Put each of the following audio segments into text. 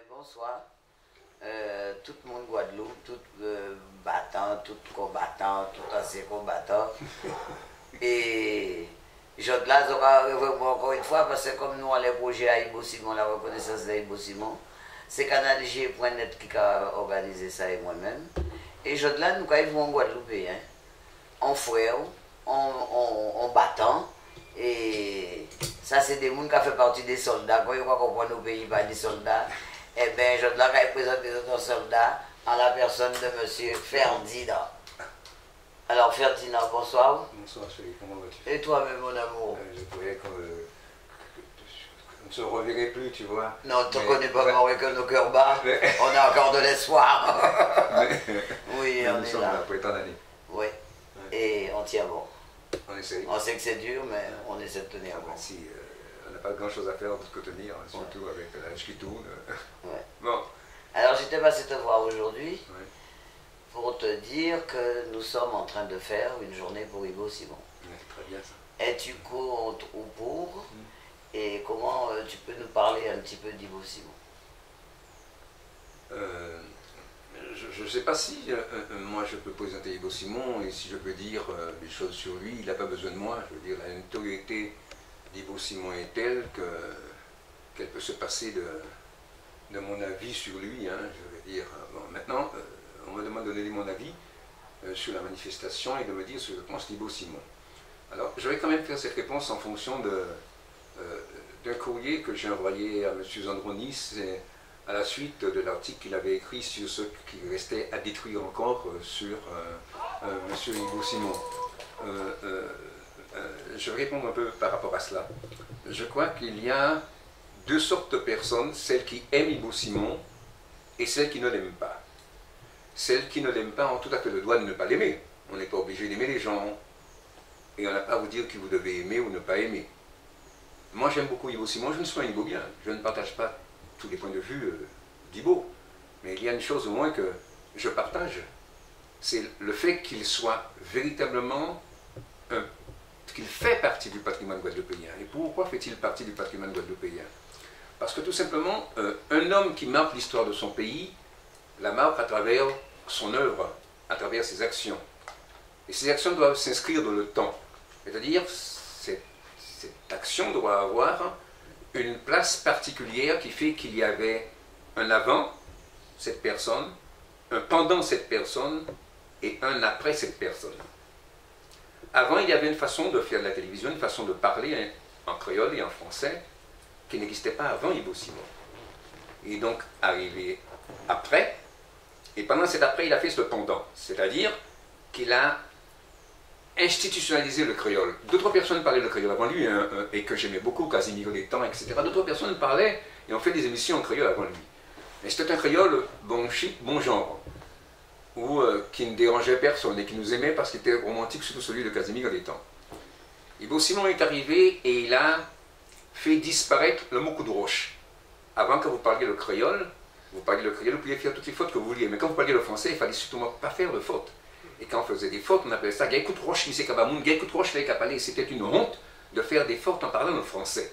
bonsoir. Tout le monde Guadeloupe, tout battant, tout combattant, tout ancien combattant. Et je là, encore une fois, parce que comme nous, on les projets à Ibo Simon, la reconnaissance d'Ibo Simon, c'est Canal G.net qui a organisé ça et moi-même. Et je là, nous, quand ils vont en Guadeloupe, hein, en frère, en battant. Et ça, c'est des gens qui font partie des soldats. Quand ils vont comprendre nos pays par des soldats, eh bien, je dois présenter notre soldat en la personne de M. Ferdinand. Alors, Ferdinand, bonsoir. Bonsoir, chérie, comment vas-tu? Et toi-même, mon amour? Je croyais qu'on ne se reverrait plus, tu vois. Non, on ne te connaît pas mort avec nos cœurs bas. On a encore de l'espoir. Oui, on est là. Pour tant d'années. Oui, et on tient bon. On essaye. On sait que c'est dur, mais on essaie de tenir bon. Si, on n'a pas grand chose à faire d'autre que tenir, surtout avec l'âge qui tourne. Ouais. Bon. Alors, j'étais passé te voir aujourd'hui Ouais. pour te dire que nous sommes en train de faire une journée pour Ibo Simon. Ouais, c'est très bien ça. Es-tu contre ou pour? Et comment tu peux nous parler un petit peu d'Ibo Simon? Je ne sais pas si moi je peux présenter Ibo Simon et si je peux dire des choses sur lui. Il n'a pas besoin de moi. Je veux dire, la notoriété d'Ibo Simon est telle qu'elle peut se passer de mon avis sur lui. Hein, je veux dire, bon, maintenant, on me demande de donner mon avis sur la manifestation et de me dire ce que je pense d'Ibo Simon. Alors, je vais quand même faire cette réponse en fonction d'un courrier que j'ai envoyé à M. Zandronis à la suite de l'article qu'il avait écrit sur ce qui restait à détruire encore sur M. Ibo Simon. Je vais répondre un peu par rapport à cela. Je crois qu'il y a deux sortes de personnes, celles qui aiment Ibo Simon et celles qui ne l'aiment pas. Celles qui ne l'aiment pas ont tout à fait le droit de ne pas l'aimer. On n'est pas obligé d'aimer les gens et on n'a pas à vous dire que vous devez aimer ou ne pas aimer. Moi j'aime beaucoup Ibo Simon, je ne suis pas un Ibobien, je ne partage pas tous les points de vue d'Ibo, mais il y a une chose au moins que je partage, c'est le fait qu'il soit véritablement, qu'il fait partie du patrimoine guadeloupéen. Et pourquoi fait-il partie du patrimoine guadeloupéen? Parce que tout simplement, un homme qui marque l'histoire de son pays, la marque à travers son œuvre, à travers ses actions. Et ces actions doivent s'inscrire dans le temps. C'est-à-dire, cette action doit avoir une place particulière qui fait qu'il y avait un avant cette personne, un pendant cette personne et un après cette personne. Avant, il y avait une façon de faire de la télévision, une façon de parler en créole et en français qui n'existait pas avant Ibo Simon. Et donc, arrivé après, et pendant cet après, il a fait ce pendant, c'est-à-dire qu'il a institutionnalisé le créole. D'autres personnes parlaient le créole avant lui, et que j'aimais beaucoup, Casimiro des Temps, etc. D'autres personnes parlaient et ont fait des émissions en créole avant lui. Mais c'était un créole bon chic, bon genre, ou qui ne dérangeait personne et qui nous aimait parce qu'il était romantique, surtout celui de Casimiro des Temps. Ibo Simon est arrivé et il a fait disparaître le mot coup de roche. Avant que vous parliez le créole, vous pouviez faire toutes les fautes que vous vouliez, mais quand vous parliez le français, il fallait surtout pas faire de fautes. Et quand on faisait des fautes, on appelait ça Gaïkout Roche, Missé Kabamoun, Gaïkout Roche, Kapalé. C'était une honte de faire des fautes en parlant le français.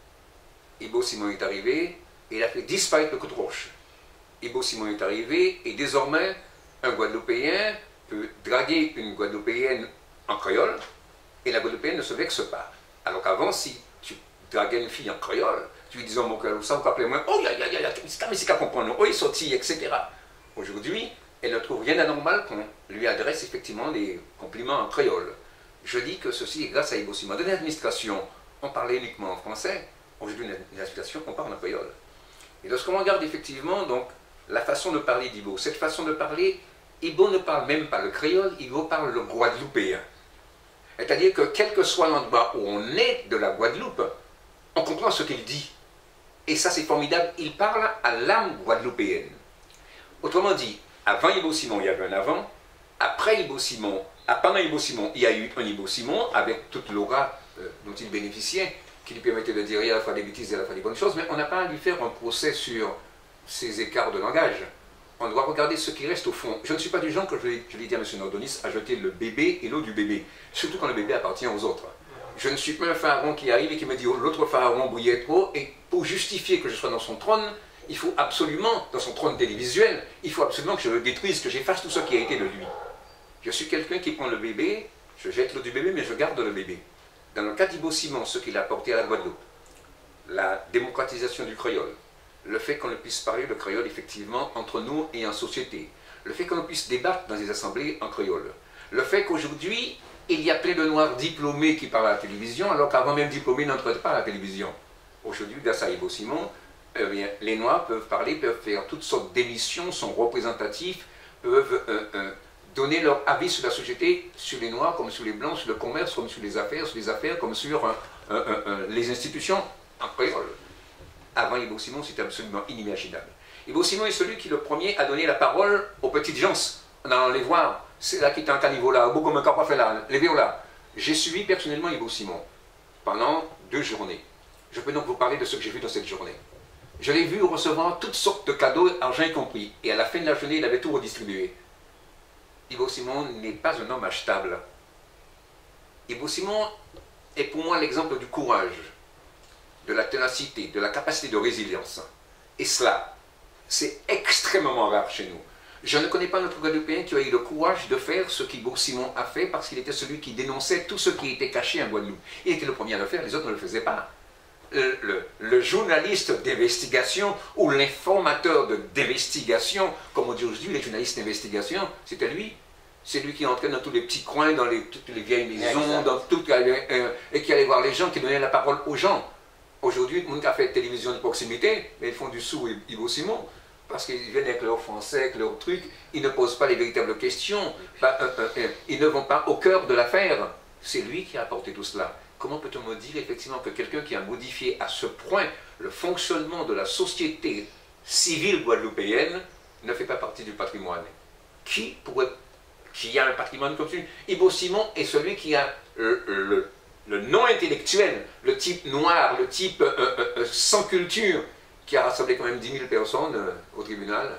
Ibo Simon est arrivé et il a fait disparaître le coup de roche. Ibo Simon est arrivé et désormais, un Guadeloupéen peut draguer une Guadeloupéenne en créole et la Guadeloupéenne ne se vexe pas. Alors qu'avant, si tu draguais une fille en créole, tu lui disais, mon créole, ça, vous appelez moi, oh, mais c'est qu'à comprendre, oh, il sortit, etc. Aujourd'hui, elle ne trouve rien d'anormal qu'on lui adresse effectivement des compliments en créole. Je dis que ceci est grâce à Ibo Simon. Dans l'administration, on parlait uniquement en français. Aujourd'hui, dans l'administration, on parle en créole. Et lorsqu'on regarde effectivement donc, la façon de parler d'Ibo, cette façon de parler, Ibo ne parle même pas le créole, Ibo parle le guadeloupéen. C'est-à-dire que quel que soit l'endroit où on est de la Guadeloupe, on comprend ce qu'il dit. Et ça, c'est formidable. Il parle à l'âme guadeloupéenne. Autrement dit, avant Ibo Simon, il y avait un avant. Après Ibo Simon, pendant Ibo Simon, il y a eu un Ibo Simon avec toute l'aura dont il bénéficiait, qui lui permettait de dire à la fois des bêtises et à la fois des bonnes choses, mais on n'a pas à lui faire un procès sur ces écarts de langage. On doit regarder ce qui reste au fond. Je ne suis pas du genre, que je l'ai dit à M. Nordonis, à jeter le bébé et l'eau du bébé, surtout quand le bébé appartient aux autres. Je ne suis pas un pharaon qui arrive et qui me dit oh, l'autre pharaon bouillait trop, et pour justifier que je sois dans son trône, il faut absolument, dans son trône télévisuel, il faut absolument que je le détruise, que j'efface tout ce qui a été de lui. Je suis quelqu'un qui prend le bébé, je jette l'eau du bébé, mais je garde le bébé. Dans le cas d'Ibo Simon, ce qu'il a apporté à la Guadeloupe, la démocratisation du créole, le fait qu'on puisse parler le créole effectivement entre nous et en société, le fait qu'on puisse débattre dans des assemblées en créole, le fait qu'aujourd'hui, il y a plein de Noirs diplômés qui parlent à la télévision, alors qu'avant même diplômés n'entraient pas à la télévision. Aujourd'hui, grâce à Ibo Simon, les Noirs peuvent parler, peuvent faire toutes sortes d'émissions, sont représentatifs, peuvent donner leur avis sur la société, sur les Noirs comme sur les Blancs, sur le commerce comme sur les affaires comme sur les institutions en créole. Avant Ibo Simon, c'était absolument inimaginable. Ibo Simon est celui qui, le premier, a donné la parole aux petites gens, en allant les voir. C'est là qui est un caniveau là, beaucoup me pas fait là, les là. J'ai suivi personnellement Ibo Simon pendant 2 journées. Je peux donc vous parler de ce que j'ai vu dans cette journée. Je l'ai vu recevoir toutes sortes de cadeaux, argent y compris. Et à la fin de la journée, il avait tout redistribué. Ibo Simon n'est pas un homme achetable. Ibo Simon est pour moi l'exemple du courage, de la ténacité, de la capacité de résilience. Et cela, c'est extrêmement rare chez nous. Je ne connais pas notre Guadeloupéen qui a eu le courage de faire ce qu'Ibo Simon a fait parce qu'il était celui qui dénonçait tout ce qui était caché en Guadeloupe. Il était le premier à le faire, les autres ne le faisaient pas. Le journaliste d'investigation ou l'informateur d'investigation, comme on dit aujourd'hui, les journalistes d'investigation, c'était lui. C'est lui qui entrait dans tous les petits coins, dans toutes les vieilles maisons, dans tout, et qui allait voir les gens, qui donnait la parole aux gens. Aujourd'hui, tout le monde a fait télévision de proximité, mais ils font du sous Ibo Simon, parce qu'ils viennent avec leur français, avec leurs trucs, ils ne posent pas les véritables questions, ils ne vont pas au cœur de l'affaire. C'est lui qui a apporté tout cela. Comment peut-on me dire effectivement que quelqu'un qui a modifié à ce point le fonctionnement de la société civile guadeloupéenne ne fait pas partie du patrimoine? Qui a un patrimoine comme celui? Ibo Simon est celui qui a le non intellectuel, le type noir, le type sans culture, qui a rassemblé quand même 10 000 personnes au tribunal.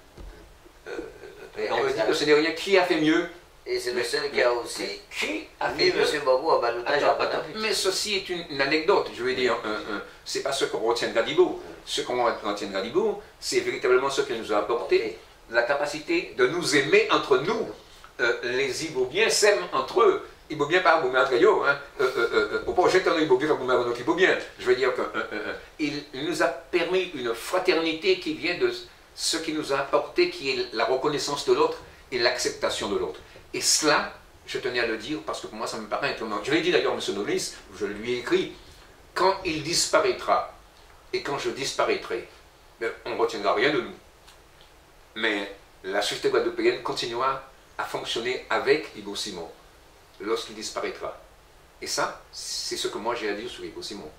Et on me dit que ce n'est rien. Qui a fait mieux? Et c'est le seul qui a aussi qui a fait mis M. Babou en ballottage à Patapi. Mais ceci est une anecdote, je veux dire, c'est pas ce qu'on retiendra d'Ibo. Ce qu'on retiendra d'Ibo, c'est véritablement ce qu'il nous a apporté, la capacité de nous aimer entre nous. Les Ibobiens s'aiment entre eux. Ibobiens par Ibobiens entre eux. Au projet de Ibobiens par Ibobiens. Je veux dire qu'il nous a permis une fraternité qui vient de ce qu'il nous a apporté, qui est la reconnaissance de l'autre et l'acceptation de l'autre. Et cela, je tenais à le dire parce que pour moi ça me paraît étonnant. Je l'ai dit d'ailleurs à M. Nolis, je lui ai écrit, quand il disparaîtra et quand je disparaîtrai, on ne retiendra rien de nous. Mais la société guadeloupéenne continuera à fonctionner avec Ibo Simon lorsqu'il disparaîtra. Et ça, c'est ce que moi j'ai à dire sur Ibo Simon.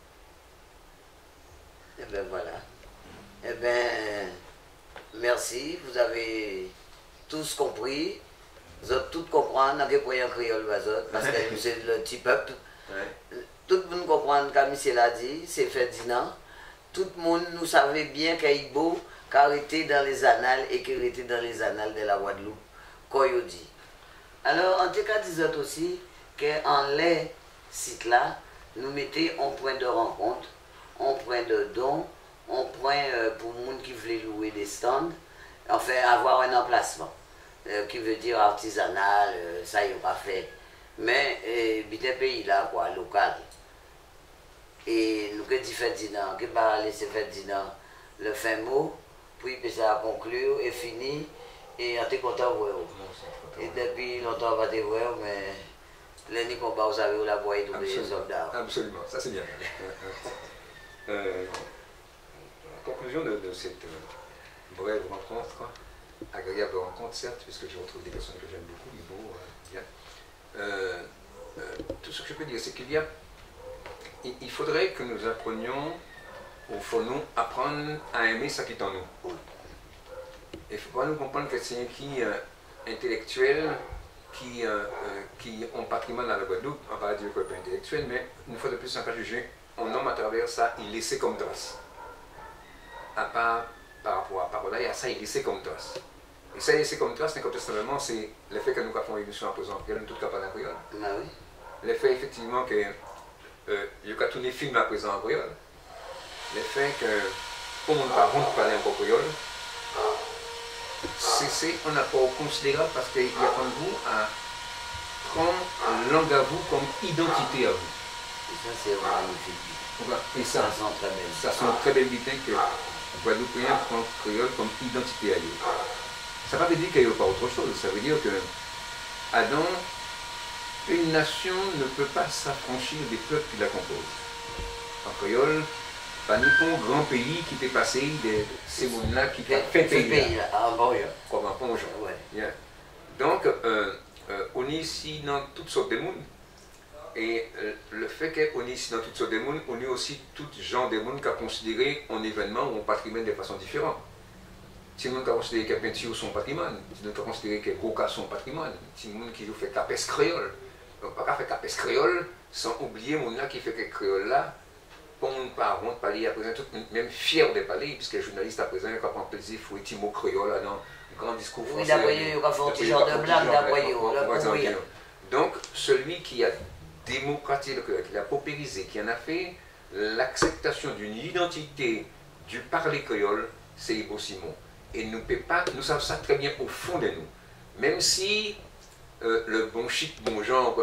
Eh bien voilà. Eh bien, merci, vous avez tous compris. Vous avez tout compris, on a pour un créole, parce que c'est le petit peuple. Ouais. Tout le monde comprend, comme il l'a dit, c'est Ferdinand. Tout le monde, nous savait bien qu'Ibo, car était dans les annales et qu'il était dans les annales de la Guadeloupe, qu'on y dit. Alors, en tout cas, disons aussi qu'en les sites-là, nous mettons un point de rencontre, un point de don, un point pour les gens qui voulaient louer des stands, enfin, avoir un emplacement. Qui veut dire artisanal, ça y est pas fait. Mais des pays là, quoi, local. Et nous que dit Ferdinand, que va laisser Ferdinand le fin mot, puis ça a conclure et fini, et on est content de voir. Et depuis longtemps on va te voir, mais l'année qu'on va, vous savez, où la boîte est doublée les soldats. Absolument, ça c'est bien. La conclusion de cette brève rencontre, quoi. Agréable rencontre, certes, puisque je retrouve des personnes que j'aime beaucoup, Ibo, bien. Tout ce que je peux dire, c'est il faudrait que nous apprenions, au fond, nous, apprendre à aimer ce qui est en nous. Il faut pas nous comprendre que c'est qui intellectuels qui ont patrimoine dans la Guadeloupe, on va dire que pas intellectuel, mais une fois de plus, sans pas juger, on nomme à travers ça, il laissait comme trace. À part par rapport à Parola, et à ça, il laissait comme trace. Et ça, laissé comme trace, incontestablement, c'est le fait que nous avons une émission à présent, qu'il y a une toute capable en créole. Ah oui. Le fait, effectivement, que il y a tous les films à présent en créole. Le fait que pour mon parent parler encore créole, c'est un apport considérable parce qu'il y a comme vous à prendre langue à vous comme identité à vous. Et ça, c'est magnifique. Et ça sent très belle. Ça sent très belle idée que Guadeloupéen prend créole comme identité à eux. Ça ne veut pas dire qu'il n'y a pas autre chose. Ça veut dire que Adam, une nation ne peut pas s'affranchir des peuples qui la composent. En créole, pas un grand pays qui fait passer de ces mondes-là qui fait pays là. Ah bon, comme un pongeon. Ouais. Yeah. Donc, on est ici dans toutes sortes de mondes. Et le fait qu'on est ici dans toutes sortes de mondes, on est aussi tout genre de monde qui a considéré un événement ou un patrimoine de façon différente. Si on a considéré que la peinture son patrimoine, si on a considéré que le coca son patrimoine, si on a qui fait capes créole, on ne peut pas faire capes créole sans oublier mon là qui fait que créole là, pour ne pas honte parler à présent, même fier de parler, puisque les journalistes à présent, quand on plaisir, il faut être mot créole là dans un grand discours français. Oui, d'après eux, il va faire un petit genre de blague, d'après eux. Donc, celui qui a démocratisé le créole, qui l'a paupérisé, qui en a fait l'acceptation d'une identité du parler créole, c'est Ibo Simon. Et nous savons ça très bien au fond de nous. Même si le bon chic, bon genre,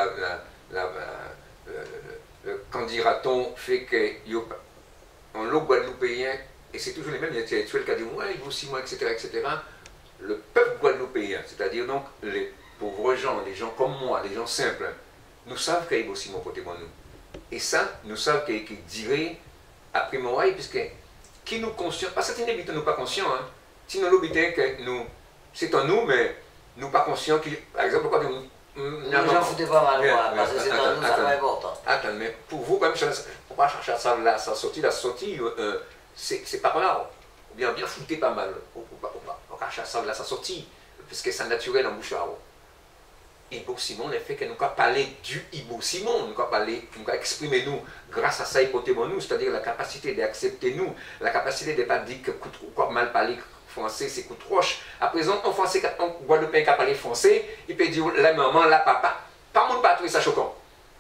quand dira-t-on, fait qu'en lot guadeloupéen, et c'est toujours les mêmes intellectuels qui disent ouais, Ibo Simon, etc., etc., le peuple guadeloupéen, c'est-à-dire donc les pauvres gens, les gens comme moi, les gens simples, nous savons qu'il y a Ibo Simon côté de nous. Et ça, nous savons qu'il dirait après moi, puisque qui nous conscient, parce que c'est une nous pas conscients, hein. Si nous l'habitons que nous, c'est en nous, mais nous pas conscients, par exemple, pourquoi nous. J'en foutais pas mal, parce que c'est en nous, ça va important. Attends, mais pour vous, quand même, pourquoi chercher ça là, sa sortie, c'est pas là. Ou bien fouter pas mal. Pourquoi chercher ça là, sa sortie, parce que c'est naturel en bouche à eau. Ibo Simon, le fait que nous avons parlé du Ibo Simon, nous avons exprimé nous grâce à ça, nous, c'est-à-dire la capacité d'accepter nous, la capacité de ne pas dire que quoi mal parler français, c'est coup de roche. À présent, en français, en Guadeloupéen qui a parlé français, il peut dire la maman, la papa. Pas monde pas trouver ça choquant.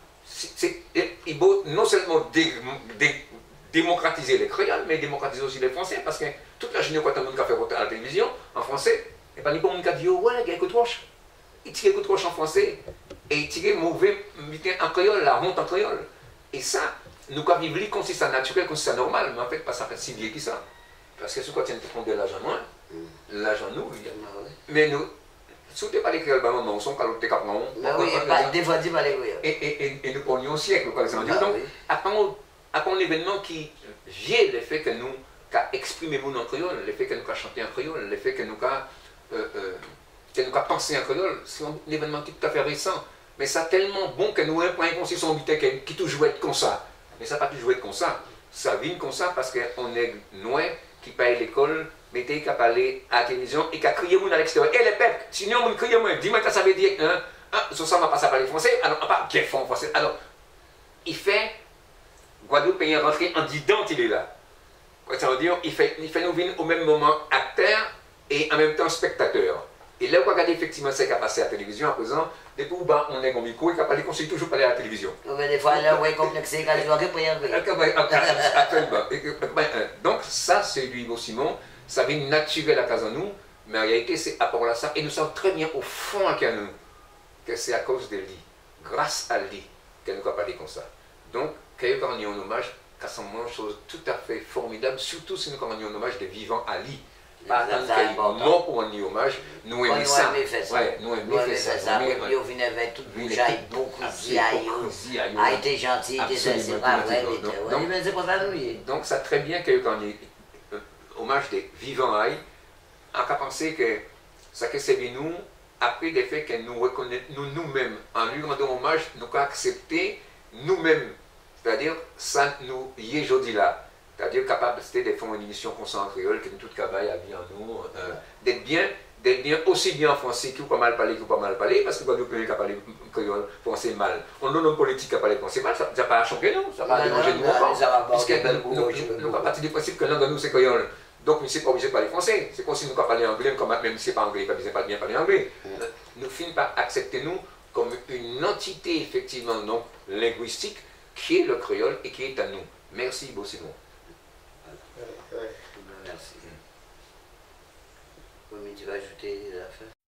Ibo non seulement démocratiser les créoles, mais démocratiser aussi les français, parce que toute la journée, quand on a fait à la télévision, en français, et pas ni pour monde qui a dit ouais, il y a coup de roche. Il tire coup de roche en français et il tire mauvais en créole, la honte en créole. Et ça, nous avons vivre comme si c'est naturel, comme si c'est normal, mais en fait, pas ça fait si bien que ça. Parce que ce qu'on tient de prendre de l'argent, l'argent nous, mais nous, si on ne pas les créoles, on s'en calme, oui, des fois, dis pas les créoles. Et nous prenions au siècle, par exemple. Donc, après un événement qui vient le fait que nous avons exprimé mon en créole, le fait que nous avons chanté en créole, le fait que nous avons pensé en créole, c'est un événement tout à fait récent. Mais c'est tellement bon que nous avons un point consistant qui toujours être comme ça. Mais ça n'a pas toujours être comme ça. Ça vient comme ça parce qu'on est noir qui paye l'école, mais qui a parlé à la télévision et qui a crié à l'extérieur. Et les peuples, sinon on crie moi, dis-moi que ça veut dire, ça ne va pas parler français, alors on pas bien fort en français. Alors, il fait Guadeloupéen rentrer en disant il est là. Ça veut dire, il fait nous venir au même moment acteur et en même temps spectateur. Et là, on va regarder effectivement ce qui a passé à la télévision à présent. Depuis où on est au micro et qu'on parle, conseille toujours parler à la télévision. Mais des fois, là, on est complexé quand il donc, ça, c'est lui, Ibo Simon. Ça vient naturel à casa nous, mais en réalité, c'est à rapport à ça. Et nous savons très bien au fond à nous que c'est à cause de lui, grâce à lui, que nous avons parlé comme ça. Donc, quand on rend un hommage, c'est une chose tout à fait formidable, surtout si nous rendons un hommage de vivant à lui. Pas tant qu'il est mort pour rendre hommage, nous aimons ça. Nous aimons ça. Nous venons avec toute bougeaille, beaucoup de a été gentil, c'est pas vrai. Donc, c'est très bien que quand on est hommage de vivant à lui, on a pensé que ça que c'est nous, après le fait que nous reconnaissons nous-mêmes, en lui rendant hommage, nous avons accepté nous-mêmes. C'est-à-dire, ça nous y est aujourd'hui là. C'est-à-dire capable de faire une émission comme ça en créole, que nous tout cabaye a bien nous, d'être bien aussi bien en français qu'il faut pas mal parler, qu'il faut pas mal parler, parce que Guadeloupe qui a parlé créole français mal. On a un homme politique qui a parlé français mal, ça n'a pas choqué nous, ça n'a pas dérangé nous encore. Puisque nous avons parti du principe que l'un de nous c'est créole. Donc nous ne sommes pas obligés de parler français. C'est comme si nous parlions anglais, même si ce n'est pas anglais, pas bien parler anglais. Nous finissons par accepter nous comme une entité effectivement donc linguistique qui est le créole et qui est à nous. Merci Ibo Simon. Ouais. tu vas ajouter des affaires.